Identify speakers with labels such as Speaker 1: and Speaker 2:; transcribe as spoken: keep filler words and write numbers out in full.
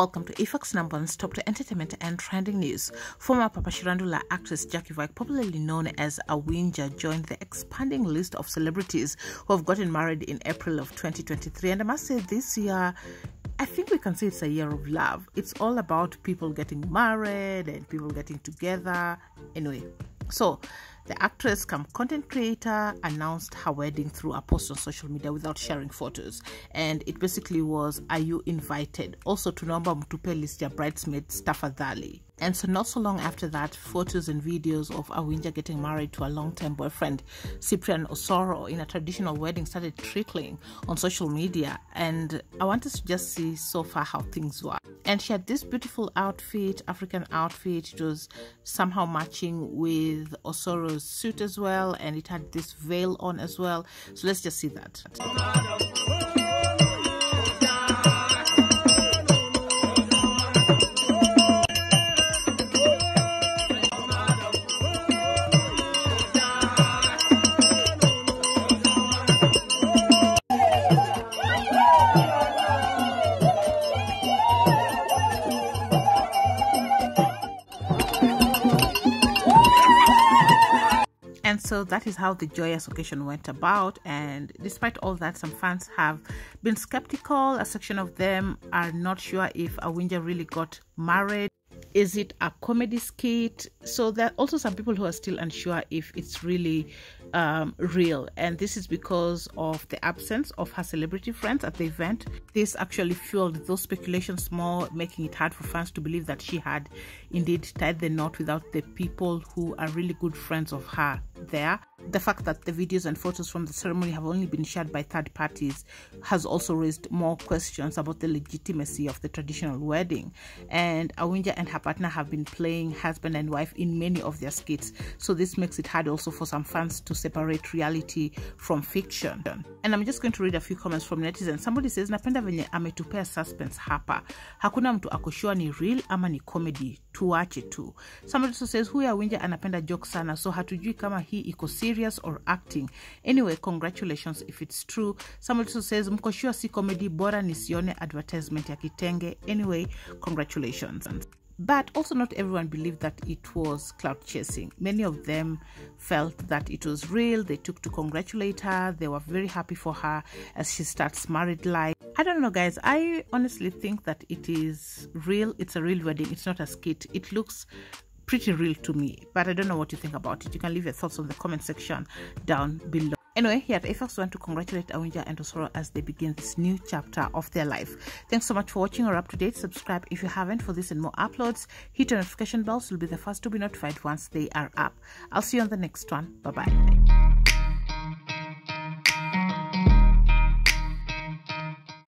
Speaker 1: Welcome to Ifak's number one stop to entertainment and trending news. Former Papashirandula actress Jackie White, popularly known as Awinja, joined the expanding list of celebrities who have gotten married in April of twenty twenty-three. And I must say, this year, I think we can say it's a year of love. It's all about people getting married and people getting together. Anyway, so the actress cum content creator announced her wedding through a post on social media without sharing photos, and it basically was, "Are you invited?" Also to number mtupe list ya bridesmaids tafadhali. And so not so long after that, photos and videos of Awinja getting married to a long-term boyfriend, Cyprian Osoro, in a traditional wedding started trickling on social media. And I wanted to just see so far how things were. And she had this beautiful outfit, African outfit. It was somehow matching with Osoro's suit as well. And it had this veil on as well. So let's just see that. And so that is how the joyous occasion went about. And despite all that, some fans have been skeptical. A section of them are not sure if Awinja really got married. Is it a comedy skit? So there are also some people who are still unsure if it's really um, real. And this is because of the absence of her celebrity friends at the event. This actually fueled those speculations more, making it hard for fans to believe that she had indeed tied the knot without the people who are really good friends of her there. The fact that the videos and photos from the ceremony have only been shared by third parties has also raised more questions about the legitimacy of the traditional wedding. And Awinja and her partner have been playing husband and wife in many of their skits, so this makes it hard also for some fans to separate reality from fiction. And I'm just going to read a few comments from netizens. Somebody says, napenda venye ametupea suspense hapa, hakuna mtu akoshua ni real ama ni comedy, tuache tu. Somebody also says, huyu Awinja anapenda joke sana, so hatujui kama hii iko serious or acting. Anyway, congratulations if it's true. Somebody also says, mko sure si comedy, bora nisione advertisement ya kitenge. Anyway, congratulations. But also not everyone believed that it was clout chasing. Many of them felt that it was real. They took to congratulate her. They were very happy for her as she starts married life. I don't know, guys. I honestly think that it is real. It's a real wedding. It's not a skit. It looks pretty real to me, but I don't know what you think about it. You can leave your thoughts on the comment section down below. Anyway, here at Ifak's want to congratulate Awinja and Osoro as they begin this new chapter of their life. Thanks so much for watching. Or up to date, subscribe if you haven't for this and more uploads. Hit the notification bells, you'll be the first to be notified once they are up. I'll see you on the next one. Bye bye.